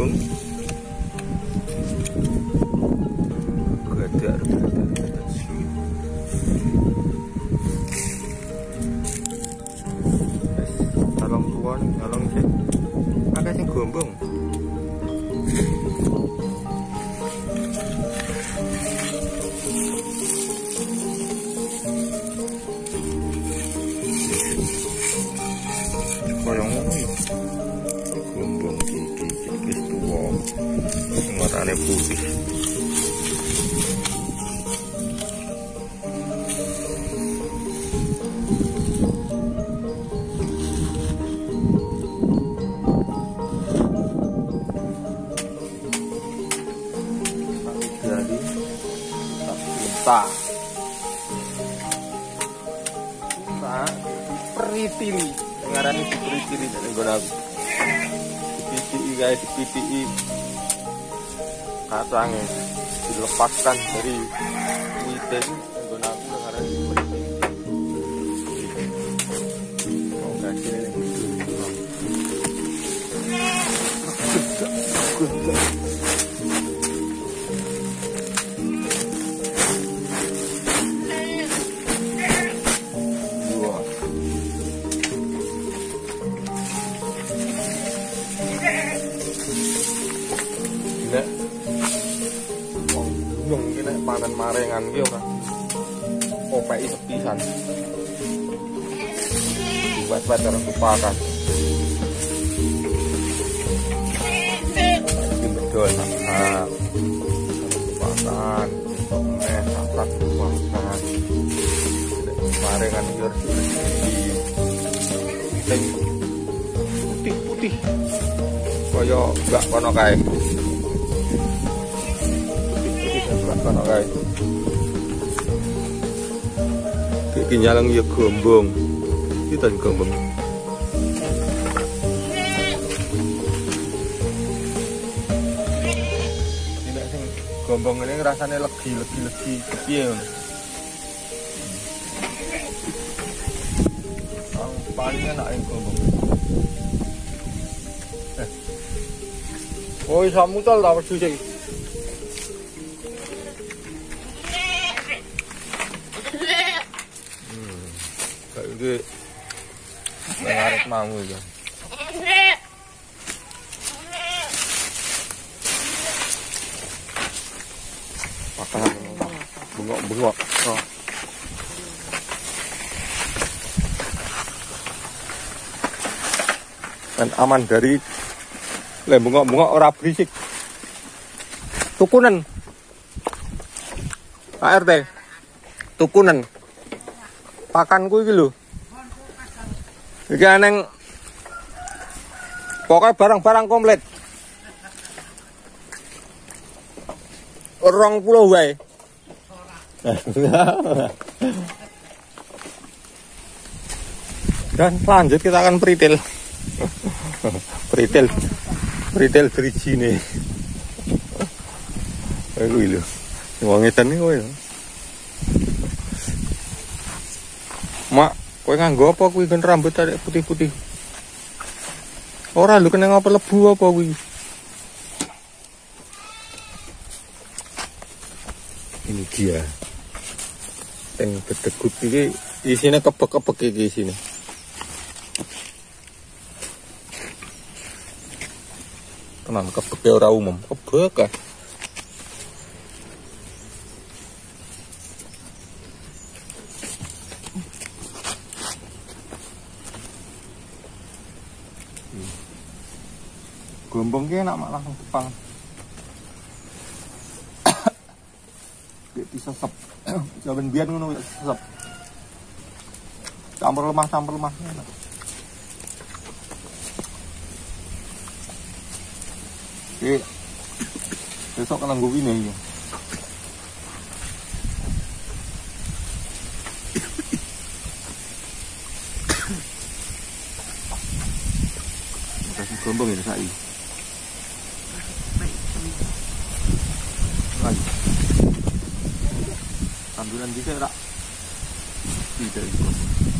jagung. Gada. Tolong tuan, tolong sih. Ada sing gombong. Koyong ngono ya. Gombong iki wis tuwa. Matane putih. Jadi tak peritili ngarani peritili nek nggon aku dipitiki guys, dipitiki kacange dilepaskan dari wite nggon aku ngarani peritili. Oh guys, ini nek wong gunung iki nek panen marengan iki ora opeki sepisan. Buat-buat terus tupakan. Iki bedol sak. Tupakan, sak tupakan. Marengan iki harus putih-putih. Kaya enggak kono kae. Kono kae. Iki nyalang ya gombong. Iki tan gombong. Nek sing gombong ini rasane legi piye ngono. Paling enak yang gombong. Oh, isa mutal ta wedhus iki. Kayak iki ngarep mamu iki. Pakan bengok-bengok. Oh. Dan aman dari bengok-bengok ora berisik. Tukunen. Pak RT. Tukunen. Pakanku iki lho. Iki aneng pokoknya barang-barang komplit. 20 wae. Dan lanjut kita akan peritil. Peritil driji nih. Ayo lho. Wong edan iki kowe. Mak, kowe nganggo apa kuwi kan rambut arek putih-putih? Ora lho kena ngapa lebu apa kuwi? Ini dia. Teng bedegut iki isine kebek-kebek iki isine. Tenan kebeke ora umum, kebek. Gombong ki enak mak langsung kepang. Gek disesep. Jaman biyen ngono wis sesep. Campur lemah enak. Oke. Besok kena nggo wine iki. Kasih gombong ya saiki. Ambulan bisa tak? Tidak.